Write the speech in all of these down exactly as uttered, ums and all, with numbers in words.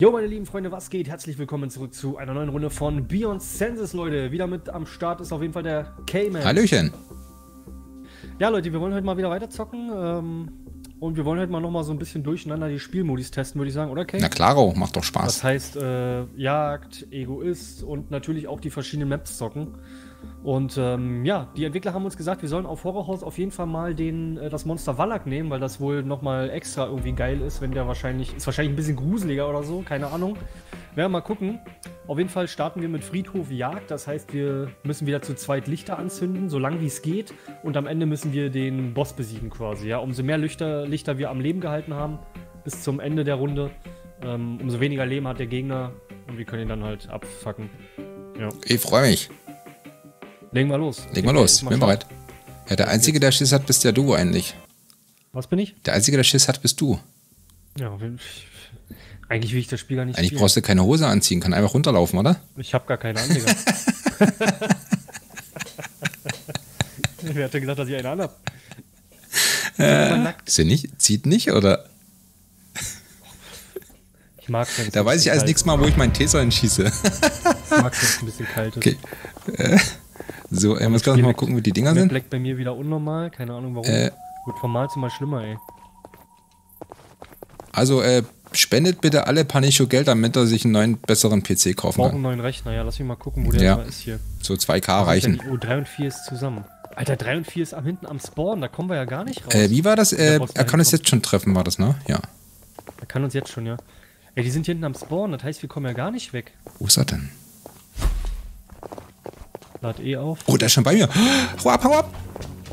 Jo, meine lieben Freunde, was geht? Herzlich willkommen zurück zu einer neuen Runde von Beyond Senses, Leute. Wieder mit am Start ist auf jeden Fall der K-Man. Hallöchen. Ja, Leute, wir wollen heute mal wieder weiter zocken. Ähm, und wir wollen heute mal nochmal so ein bisschen durcheinander die Spielmodis testen, würde ich sagen, oder Kay? Na klaro, macht doch Spaß. Das heißt, äh, Jagd, Egoist und natürlich auch die verschiedenen Maps zocken. Und ähm, ja, die Entwickler haben uns gesagt, wir sollen auf Horrorhaus auf jeden Fall mal den, äh, das Monster Wallach nehmen, weil das wohl nochmal extra irgendwie geil ist, wenn der wahrscheinlich, ist wahrscheinlich ein bisschen gruseliger oder so, keine Ahnung. Werden wir mal gucken. Auf jeden Fall starten wir mit Friedhof Jagd, das heißt, wir müssen wieder zu zweit Lichter anzünden, so lang wie es geht. Und am Ende müssen wir den Boss besiegen quasi, ja. Umso mehr Lichter, Lichter wir am Leben gehalten haben, bis zum Ende der Runde, ähm, umso weniger Leben hat der Gegner und wir können ihn dann halt abfacken. Ja. Ich freue mich. Legen wir los. Legen wir los, bin bereit. Ja, der Einzige, der Schiss hat, bist ja du eigentlich. Was bin ich? Der Einzige, der Schiss hat, bist du. Ja, eigentlich will ich das Spiel gar nicht Eigentlich spielen. brauchst du keine Hose anziehen, kann einfach runterlaufen, oder? Ich hab gar keine an, Digga. Wer hat denn gesagt, dass ich eine an hab? Äh, ist ja nicht, zieht nicht, oder? Ich mag's, wenn's Da weiß ich als nächstes Mal, wo ich meinen Taser hinschieße. Ich mag's, wenn's ein bisschen kalt ist. Okay. Äh, so, ich muss gerade mal gucken, wie die Dinger sind. Black bei mir wieder unnormal, keine Ahnung warum. Äh, Wird vom Mal zu Mal schlimmer, ey. Also, äh, spendet bitte alle Panischo Geld, damit er sich einen neuen, besseren P C kaufen Brauchen kann. einen neuen Rechner, ja, lass mich mal gucken, wo der Ja. mal ist hier. So zwei K Was ist denn reichen. die- Oh, drei und vier ist zusammen. Alter, drei und vier ist am hinten am Spawn, da kommen wir ja gar nicht raus. Äh, wie war das? Der Äh, Boss er kann uns dahin jetzt schon treffen, war das, ne? Ja. kommt. Er kann uns jetzt schon, ja. Ey, die sind hier hinten am Spawn, das heißt, wir kommen ja gar nicht weg. Wo ist er denn? Lad eh auf. Oh, der ist schon bei mir. Hau ab, hau ab!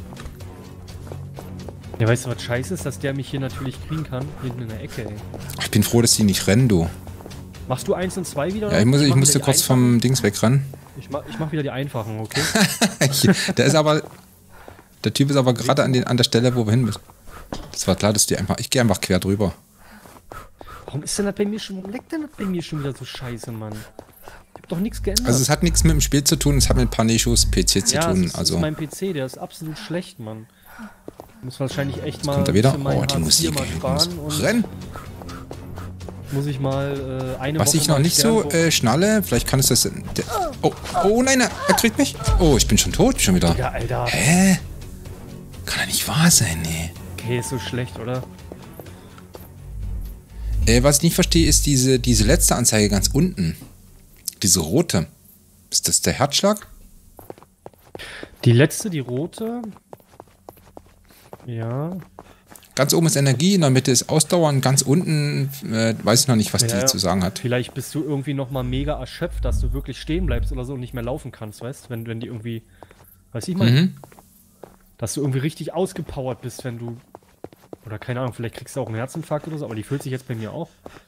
Ja, weißt du, was scheiße ist, dass der mich hier natürlich kriegen kann? Hinten in der Ecke, ey. Ach, ich bin froh, dass die nicht rennen, du. Machst du eins und zwei wieder? Ja, ich, muss, ich mach musste wieder die kurz vom Dings wegrennen. Ich mach, ich mach wieder die einfachen, okay? Der ist aber. Der Typ ist aber gerade an, den, an der Stelle, wo wir hin müssen. Das war klar, dass die einfach. Ich gehe einfach quer drüber. Warum ist denn das bei mir schon. Warum leckt denn das bei mir schon wieder so scheiße, Mann? Ich hab doch nichts geändert. Also, es hat nichts mit dem Spiel zu tun, es hat mit Panischos P C zu ja, tun. das ist, Also. ist mein P C, der ist absolut schlecht, Mann. Muss wahrscheinlich echt mal. Kommt er wieder? für mein Oh, die Hartz Musik. vier mal sparen und Renn! muss ich mal äh, eine Was Woche ich noch mal nicht so Sternburg- äh, schnalle, vielleicht kann es das. Der, oh, oh nein, er, er kriegt mich. Oh, ich bin schon tot, schon wieder. Ja, Alter. Hä? Kann ja nicht wahr sein, nee. Okay, ist so schlecht, oder? Äh, was ich nicht verstehe, ist diese, diese letzte Anzeige ganz unten. Diese rote. Ist das der Herzschlag? Die letzte, die rote. Ja. Ganz oben ist Energie, in der Mitte ist Ausdauer und ganz unten äh, weiß ich noch nicht, was Ja, die zu sagen hat. Vielleicht bist du irgendwie nochmal mega erschöpft, dass du wirklich stehen bleibst oder so und nicht mehr laufen kannst, weißt? Wenn, wenn die irgendwie. Weiß ich mal. Mhm. Dass du irgendwie richtig ausgepowert bist, wenn du. Oder keine Ahnung, vielleicht kriegst du auch einen Herzinfarkt oder so, aber die fühlt sich jetzt bei mir auch.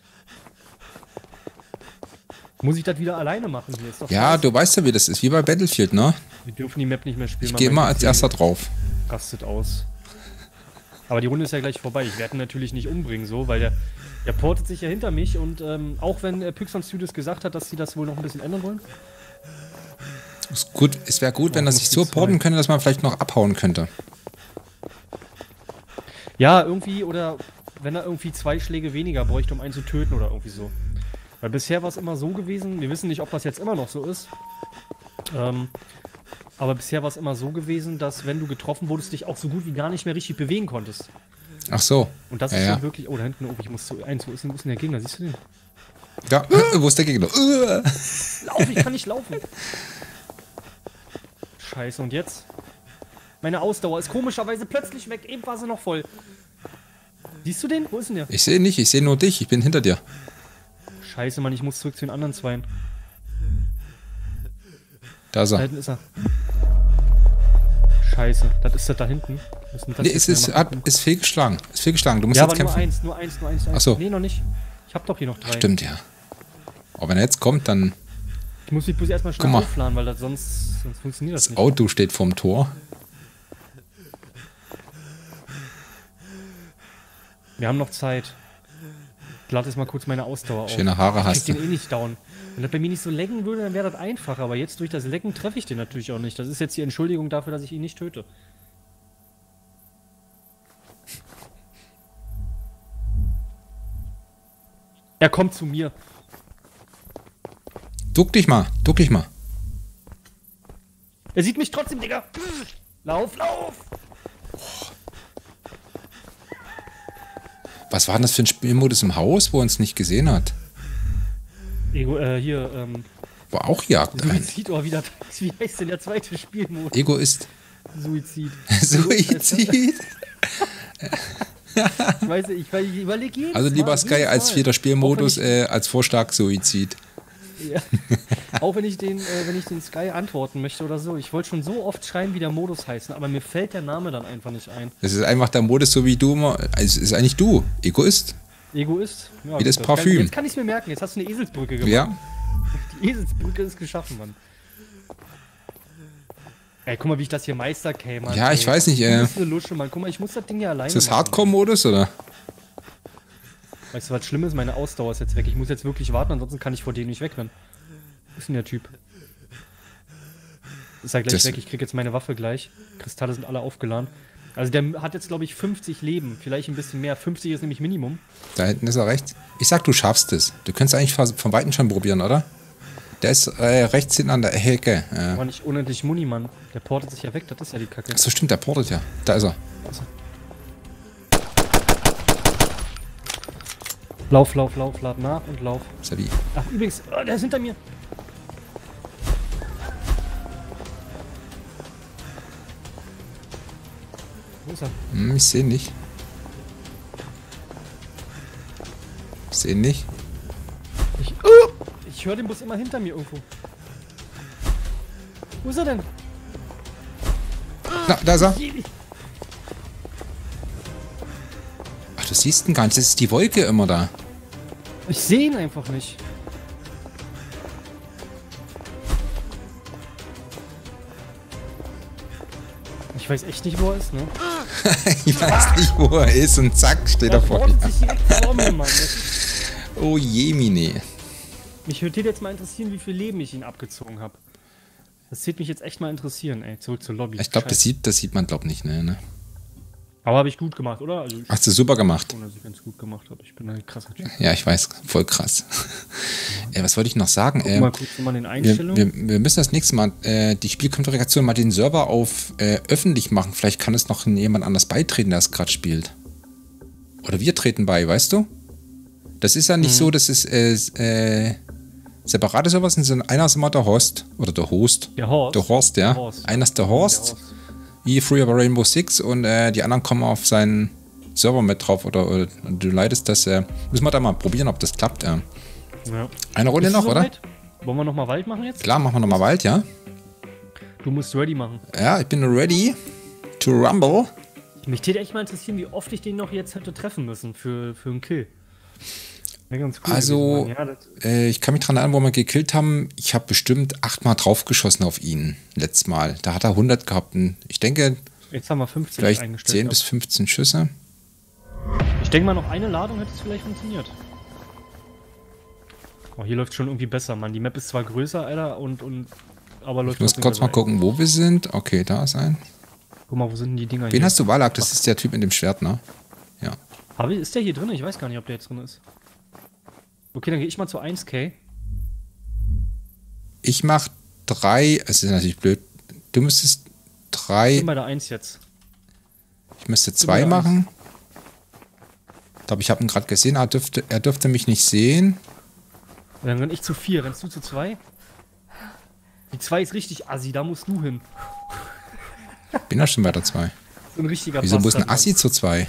Muss ich das wieder alleine machen hier? Ist doch Ja, scheiße. du weißt ja, wie das ist, wie bei Battlefield, ne? Wir dürfen die Map nicht mehr spielen. Ich weil gehe mein immer P als C erster drauf. rastet aus. Aber die Runde ist ja gleich vorbei. Ich werde ihn natürlich nicht umbringen, so, weil der, der portet sich ja hinter mich und ähm, auch wenn äh, Pixon Studios gesagt hat, dass sie das wohl noch ein bisschen ändern wollen. Ist gut, es wäre gut, wenn Ja, das muss sich die so zwei. porten könnte, dass man vielleicht noch abhauen könnte. Ja, irgendwie, oder wenn er irgendwie zwei Schläge weniger bräuchte, um einen zu töten oder irgendwie so. Weil bisher war es immer so gewesen, wir wissen nicht, ob das jetzt immer noch so ist. Ähm, aber bisher war es immer so gewesen, dass wenn du getroffen wurdest, dich auch so gut wie gar nicht mehr richtig bewegen konntest. Ach so. Und das Ja, ist ja. schon wirklich. Oh, da hinten, oh, ich muss zu eins. Wo ist denn, wo ist denn der Gegner? Siehst du den? Ja, wo ist der Gegner? Uh. Lauf, ich kann nicht laufen. Scheiße, und jetzt? Meine Ausdauer ist komischerweise plötzlich weg. Eben war sie noch voll. Siehst du den? Wo ist denn der? Ich sehe nicht, ich sehe nur dich, ich bin hinter dir. Scheiße, Mann, ich muss zurück zu den anderen Zweien. Da ist Da er. hinten ist er. Scheiße, das ist das da hinten. Müssen das Nee, jetzt es ist, mehr machen. hat, ist fehlgeschlagen. Ist fehlgeschlagen. Du musst Ja, jetzt aber nur kämpfen. eins, nur eins, nur eins. eins. Ach so. Nee, noch nicht. Ich hab doch hier noch drei. Stimmt, ja. Aber wenn er jetzt kommt, dann. Ich muss mich bloß erstmal schnell Guck mal. aufladen, weil das sonst, sonst funktioniert das Das nicht. Auto steht vorm Tor. Wir haben noch Zeit. Ich lade jetzt mal kurz meine Ausdauer auf. Schöne Haare Ich hast krieg du. den eh nicht down. Wenn das bei mir nicht so lecken würde, dann wäre das einfacher. Aber jetzt durch das Lecken treffe ich den natürlich auch nicht. Das ist jetzt die Entschuldigung dafür, dass ich ihn nicht töte. Er kommt zu mir. Duck dich mal, duck dich mal. Er sieht mich trotzdem, Digga. Lauf, lauf. Was war denn das für ein Spielmodus im Haus, wo er uns nicht gesehen hat? Ego, äh, hier, ähm... Wo auch Jagd ein. Suizid, oh, wieder. Wie heißt denn der zweite Spielmodus? Egoist. Suizid. Suizid. Ich weiß, ich, ich überlege jeden Also lieber Mal, Sky jedes als Mal. vierter Spielmodus, Auch äh, als Vorschlag Suizid. Ja. Auch wenn ich den, äh, wenn ich den Sky antworten möchte oder so. Ich wollte schon so oft schreiben, wie der Modus heißt, aber mir fällt der Name dann einfach nicht ein. Das ist einfach der Modus, so wie du immer. Es ist eigentlich du, Egoist. Egoist? Ja, Wie das gut, Parfüm. Kann, jetzt kann ich es mir merken, jetzt hast du eine Eselsbrücke gemacht. Ja. Die Eselsbrücke ist geschaffen, Mann. Ey, guck mal, wie ich das hier meister, Mann. Ja, ich ey. weiß nicht, äh. Das ist eine Lusche, Mann. Guck mal, ich muss das Ding ja alleine Ist das machen. Hardcore-Modus, oder? Weißt du, was schlimm ist? Meine Ausdauer ist jetzt weg. Ich muss jetzt wirklich warten, ansonsten kann ich vor dem nicht wegrennen. Wo ist denn der Typ? Ist er gleich Das- weg? Ich krieg jetzt meine Waffe gleich. Kristalle sind alle aufgeladen. Also der hat jetzt, glaube ich, fünfzig Leben. Vielleicht ein bisschen mehr. fünfzig ist nämlich Minimum. Da hinten ist er rechts. Ich sag, du schaffst es. Du könntest eigentlich von von Weitem schon probieren, oder? Der ist äh, rechts hinten an der Hecke. Äh. Aber nicht unendlich Muni, Mann. Der portet sich ja weg, das ist ja die Kacke. So stimmt, der portet ja. Da ist er. Lauf, lauf, lauf, lad nach und lauf. Sabi. Ach, übrigens, oh, der ist hinter mir. Wo ist er? Hm, ich sehe ihn nicht. Ich sehe ihn nicht. Ich, oh, ich höre den Bus immer hinter mir irgendwo. Wo ist er denn? Na, da ist er. Ach, du siehst ihn gar nicht. Das ist die Wolke immer da. Ich sehe ihn einfach nicht. Ich weiß echt nicht, wo er ist, ne? Ich weiß nicht, wo er ist. Und zack, steht er vor portet dir. sich direkt vor mir, Mann. Das, Oh Jemine. mich würde jetzt mal interessieren, wie viel Leben ich ihn abgezogen habe. Das wird mich jetzt echt mal interessieren, ey. Zurück zur Lobby. Ich glaube, das Scheiße. sieht, das sieht man, glaube ich, nicht. Ne, ne? Aber habe ich gut gemacht, oder? Also ich Hast du super gemacht. schon, dass ich ganz gut gemacht habe. Ich bin ein krasser Typ. Ja, ich weiß. Voll krass. Ey, was wollte ich noch sagen? Guck Ähm, mal kurz mal in den wir, Einstellungen. wir, wir müssen das nächste Mal äh, die Spielkonfiguration mal den Server auf äh, öffentlich machen. Vielleicht kann es noch jemand anders beitreten, der es gerade spielt. Oder wir treten bei, weißt du? Das ist ja nicht Mhm. so, dass es äh, äh, separate Server sind, sondern einer ist immer der Host. Oder der Host. Der Horst. Der Horst, ja. Der Horst. Einer ist der Der Horst. Horst. Wie früher bei Rainbow Six und äh, die anderen kommen auf seinen Server mit drauf oder, oder du leitest das. Äh, müssen wir da mal probieren, ob das klappt. Äh. Ja. Eine Runde Bist du noch, oder? soweit? Wollen wir nochmal Wald machen jetzt? Klar, machen wir nochmal Wald, ja? Du musst ready machen. Ja, ich bin ready to rumble. Mich täte echt mal interessieren, wie oft ich den noch jetzt hätte treffen müssen für, für einen Kill. Wäre ganz cool Also, gewesen, Mann. Ja, das, äh, ich kann mich dran erinnern, wo wir gekillt haben. Ich habe bestimmt achtmal draufgeschossen auf ihn. Letztes Mal. Da hat er hundert gehabt. Und ich denke, jetzt haben wir fünfzehn vielleicht eingestellt. zehn ja. bis fünfzehn Schüsse. Ich denke mal, noch eine Ladung hätte es vielleicht funktioniert. Oh, hier läuft schon irgendwie besser, Mann. Die Map ist zwar größer, Alter, und, und aber läuft Ich muss trotzdem kurz mal besser, gucken, wo wir sind. Okay, da ist ein. ey. Guck mal, wo sind denn die Dinger Wen hier? hast du, Wallach? Das ist der Typ mit dem Schwert, ne? Ja. Hab ich, ist der hier drin? Ich weiß gar nicht, ob der jetzt drin ist. Okay, dann gehe ich mal zu eins K. Ich mach drei. Es ist natürlich blöd. Du müsstest Ich drei. bin bei der eins jetzt. Ich müsste zwei bei der eins. machen. Ich glaube, ich habe ihn gerade gesehen. Er dürfte, er dürfte mich nicht sehen. Dann renn ich zu vier. Rennst du zu zwei? Die zwei ist richtig assi, da musst du hin. Bin ja schon bei der zwei. So ein richtiger Wieso muss ein Bastard, Mann. Assi zu zwei?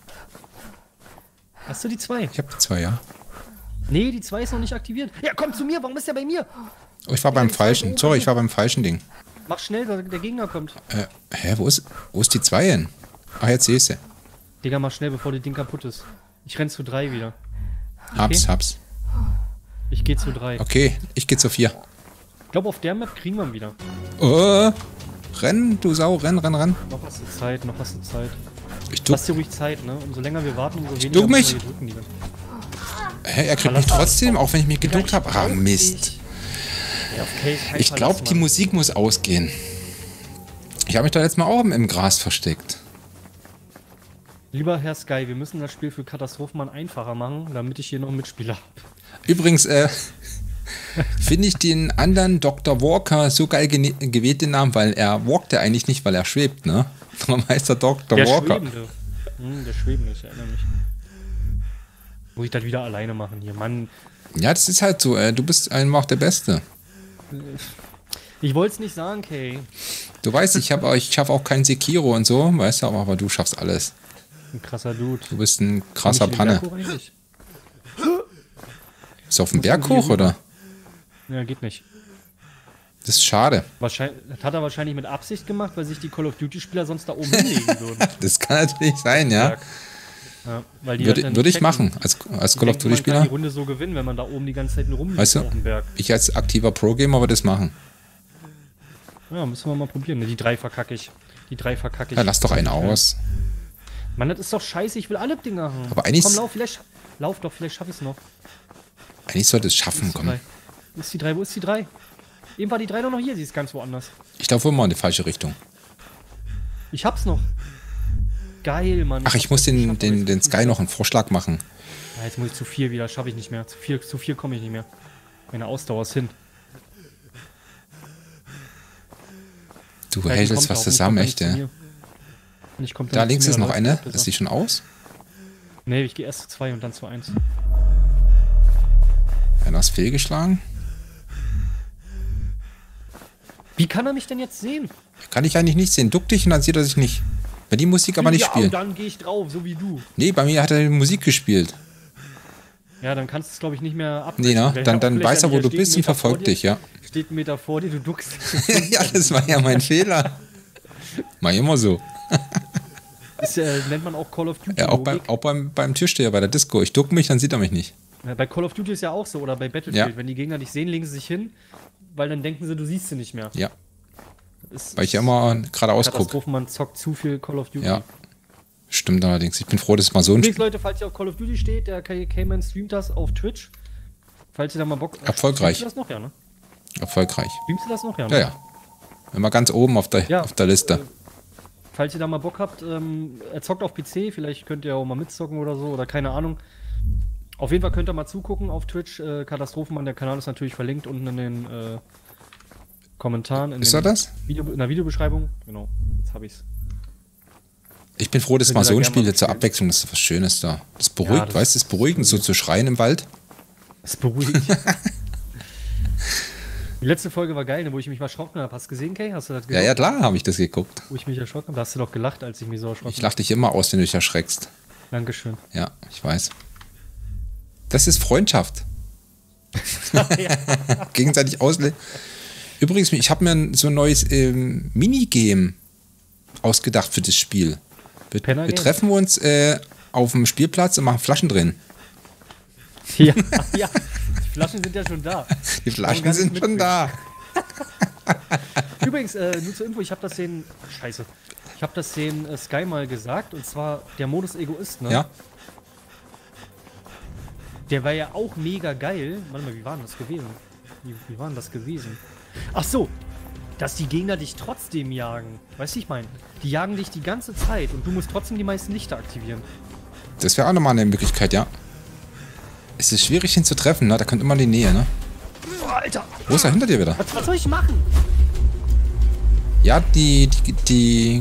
Hast du die zwei? Ich habe die zwei, ja. Nee, die zwei ist noch nicht aktiviert. Ja, komm zu mir, warum ist der bei mir? Oh, ich war beim falschen. Sorry, ich war beim falschen Ding. Mach schnell, der, der Gegner kommt. Äh, hä, wo ist, wo ist die zwei hin? Ach, jetzt sehe ich sie. Digga, mach schnell, bevor das Ding kaputt ist. Ich renn zu drei wieder. Hab's, hab's. Ich geh zu drei. Okay, ich gehe zu vier. Ich glaube, auf der Map kriegen wir ihn wieder. Oh, renn, du Sau, renn, renn, renn. Noch hast du Zeit, noch hast du Zeit. Ich duck. Lass dir ruhig Zeit, ne? Umso länger wir warten, umso weniger duck mich. müssen wir hier drücken, Digga. Hä, er kriegt Verlass mich trotzdem, auch wenn ich mich geduckt habe. Ah, Digga, Mist. Ja, auf Case kein Ich glaube, Verlass, die Mann. Musik muss ausgehen. Ich habe mich da letztes Mal auch im, im Gras versteckt. Lieber Herr Sky, wir müssen das Spiel für Katastrophenmann einfacher machen, damit ich hier noch einen Mitspieler habe. Übrigens, äh, finde ich den anderen Doktor Walker so geil gewählt, den Namen, weil er walkt ja eigentlich nicht, weil er schwebt, ne? Darum heißt er Doktor Der Walker. Schwebende. Hm, der Schwebende, ich erinnere mich. Muss ich das wieder alleine machen hier, Mann. Ja, das ist halt so, äh, du bist einfach der Beste. Ich wollte es nicht sagen, Kay. Du weißt, ich, hab, ich schaff auch kein Sekiro und so, weißt du, aber, aber du schaffst alles. Ein krasser Dude. Du bist ein krasser Komm ich den Panne. Berg hoch eigentlich? Ist auf dem Berg hoch, oder? Ja, geht nicht. Das ist schade. Wahrscheinlich, das hat er wahrscheinlich mit Absicht gemacht, weil sich die Call of Duty-Spieler sonst da oben hinlegen würden. Das kann natürlich sein, ja. Ja, weil die Würde, das dann würde ich checken. machen, als, als Die Call of denken, man kann Duty-Spieler. die Runde so gewinnen, wenn man da oben die ganze Zeit nur rumliegt Weißt du, auf dem Berg. ich als aktiver Pro-Gamer würde das machen. Ja, müssen wir mal probieren. Ne, die drei verkacke ich. Die drei verkacke ich. Ja, lass doch einen aus. Mann, das ist doch scheiße, ich will alle Dinger haben. Aber eigentlich- Komm, lauf, vielleicht, lauf doch, vielleicht schaff ich es noch. Eigentlich sollte es schaffen, Wo komm. ist die drei? Wo ist die drei? Eben war die drei doch noch hier, sie ist ganz woanders. Ich laufe immer in die falsche Richtung. Ich hab's noch. Geil, Mann. Ach, ich hab's muss den, geschafft, den, aber den jetzt- Sky noch einen Vorschlag machen. Ja, jetzt muss ich zu vier wieder, schaffe ich nicht mehr. Zu vier, zu vier komme ich nicht mehr. Meine Ausdauer ist hin. Du Ja, die hältst kommt was auch, zusammen, die kommt echt, dann nicht ja. zu mir. Und ich komm dann Da nicht links zu mir, ist noch läuft eine. das besser. Ist die schon aus? Nee, ich gehe erst zu zwei und dann zu eins. Einer ist fehlgeschlagen. Wie kann er mich denn jetzt sehen? Kann ich eigentlich nicht sehen. Duck dich und dann sieht er sich nicht. Bei die Musik aber nicht ja, spielen. und dann gehe ich drauf, so wie du. Nee, bei mir hat er die Musik gespielt. Ja, dann kannst du es, glaube ich, nicht mehr ab. Nee, ne? Dann, dann weiß er, wo du bist und verfolgt dich, ja. Steht einen Meter vor dir, du duckst. Ja, das war ja mein Fehler. Mach ich immer so. Das äh, nennt man auch Call of Duty. Ja, auch, beim, Logik. auch beim, beim Türsteher bei der Disco. Ich duck mich, dann sieht er mich nicht. Ja, bei Call of Duty ist ja auch so, oder bei Battlefield. Ja. Wenn die Gegner dich sehen, legen sie sich hin, weil dann denken sie, du siehst sie nicht mehr. Ja, Ist, weil ich ja immer geradeaus gucke. Katastrophen, man zockt zu viel Call of Duty. Ja, stimmt allerdings. Ich bin froh, dass es mal so ein Übrigens, Spiel. Leute, falls ihr auf Call of Duty steht, der K-Man streamt das auf Twitch. Falls ihr da mal Bock... Erfolgreich. Streamst du das noch, ja, ne? Erfolgreich. Streamst du das noch, ja, ne? Ja, ja. Immer ganz oben auf der, Ja, auf der Liste. äh, Falls ihr da mal Bock habt, ähm, er zockt auf P C, vielleicht könnt ihr auch mal mitzocken oder so, oder keine Ahnung. Auf jeden Fall könnt ihr mal zugucken auf Twitch. Äh, Katastrophenmann, der Kanal ist natürlich verlinkt unten in den äh, Kommentaren. In Ist den er das? Video, in der Videobeschreibung. Genau, jetzt habe ich's. Ich bin froh, dass Könnt mal ihr da so ein gerne Spiel mal zur spielen. Abwechslung ist, was Schönes da. Das beruhigt, das weißt du, das ist beruhigend, so zu schreien im Wald. Das ist beruhigend. Die letzte Folge war geil, ne, wo ich mich mal erschrocken habe. Hast du gesehen, Kay? Hast du das Ja, gesehen? ja, klar habe ich das geguckt. Wo ich mich erschrocken habe? Da hast du doch gelacht, als ich mich so erschrocken Ich lach dich immer aus, wenn du dich erschreckst. habe. Dankeschön. Ja, ich weiß. Das ist Freundschaft. Gegenseitig auslegen. Übrigens, ich habe mir so ein neues ähm, Minigame ausgedacht für das Spiel. Wir, Penner wir Game. treffen uns äh, auf dem Spielplatz und machen Flaschen drin. Ja, ja, die Flaschen sind ja schon da. Die Kann man Flaschen gar nicht sind schon da. Übrigens, äh, nur zur Info, ich habe das den. Scheiße. Ich habe das den äh, Sky mal gesagt, und zwar der Modus Egoist, ne? Ja, Der war ja auch mega geil. Warte mal, wie war denn das gewesen? Wie, wie war denn das gewesen? Ach so, dass die Gegner dich trotzdem jagen. Weißt du, ich meine? Die jagen dich die ganze Zeit und du musst trotzdem die meisten Lichter aktivieren. das wäre auch nochmal eine Möglichkeit, ja. Es ist schwierig, ihn zu treffen, ne? Da kommt immer in die Nähe, ne? Oh, Alter! Wo ist er hinter dir wieder? Was, was soll ich machen? Ja, die, die, die,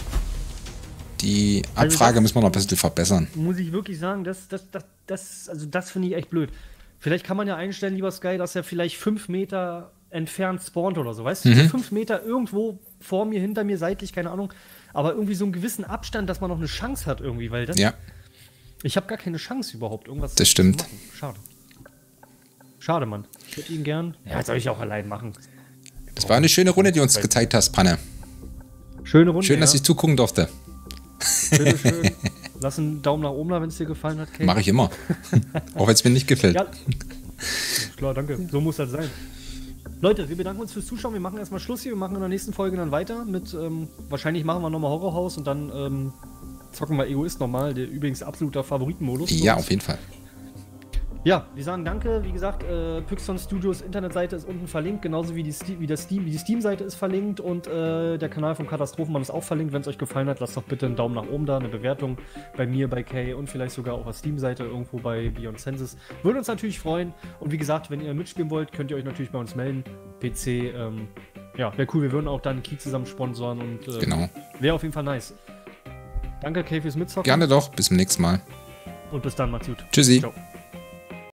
die Also Abfrage das- müssen wir noch ein bisschen verbessern. Muss ich wirklich sagen, das, das, das, das, also das finde ich echt blöd. Vielleicht kann man ja einstellen, lieber Sky, dass er vielleicht fünf Meter entfernt spawnt oder so, weißt du? Mhm. So fünf Meter irgendwo vor mir, hinter mir, seitlich, keine Ahnung. Aber irgendwie so einen gewissen Abstand, dass man noch eine Chance hat irgendwie, weil das. Ja, Ich habe gar keine Chance überhaupt, irgendwas Das stimmt. zu machen. Schade. Schade, Mann. Ich würde ihn gern. Ja, soll ich auch allein machen. das war eine schöne Runde, die du uns gezeigt hast, Panne. Schöne Runde. Schön, dass ja. ich zugucken durfte. Schön, schön. Lass einen Daumen nach oben da, wenn es dir gefallen hat, Kate. Mache ich immer. Auch wenn es mir nicht gefällt. Ja. Klar, danke. So muss das sein. Leute, wir bedanken uns fürs Zuschauen. Wir machen erstmal Schluss hier. Wir machen in der nächsten Folge dann weiter mit, ähm, wahrscheinlich machen wir nochmal Horrorhaus und dann ähm, zocken wir Egoist nochmal. Der übrigens absoluter Favoritenmodus. Ja, auf jeden Fall. Ja, wir sagen danke. Wie gesagt, äh, Pixon Studios Internetseite ist unten verlinkt, genauso wie die, Ste wie der Steam, wie die Steam-Seite ist verlinkt und äh, der Kanal vom Katastrophenmann ist auch verlinkt. Wenn es euch gefallen hat, lasst doch bitte einen Daumen nach oben da, eine Bewertung bei mir, bei Kay und vielleicht sogar auf der Steam-Seite irgendwo bei Beyond Senses. Würde uns natürlich freuen. Und wie gesagt, wenn ihr mitspielen wollt, könnt ihr euch natürlich bei uns melden. P C, ähm, ja, wäre cool. Wir würden auch dann einen Key zusammen sponsoren und äh, Genau. wäre auf jeden Fall nice. Danke, Kay, fürs Mitzocken. Gerne doch. Bis zum nächsten Mal. Und bis dann, macht's gut. Tschüssi. Ciao.